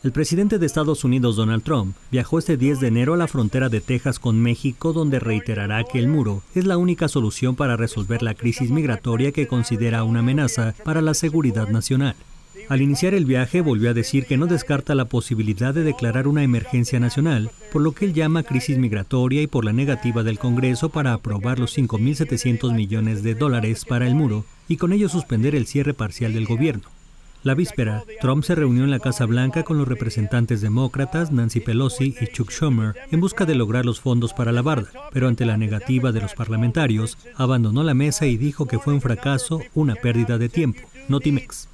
El presidente de Estados Unidos, Donald Trump, viajó este 10 de enero a la frontera de Texas con México, donde reiterará que el muro es la única solución para resolver la crisis migratoria que considera una amenaza para la seguridad nacional. Al iniciar el viaje, volvió a decir que no descarta la posibilidad de declarar una emergencia nacional, por lo que él llama crisis migratoria y por la negativa del Congreso para aprobar los $5.700 millones para el muro y con ello suspender el cierre parcial del gobierno. La víspera, Trump se reunió en la Casa Blanca con los representantes demócratas Nancy Pelosi y Chuck Schumer en busca de lograr los fondos para la barda, pero ante la negativa de los parlamentarios, abandonó la mesa y dijo que fue un fracaso, una pérdida de tiempo. Notimex.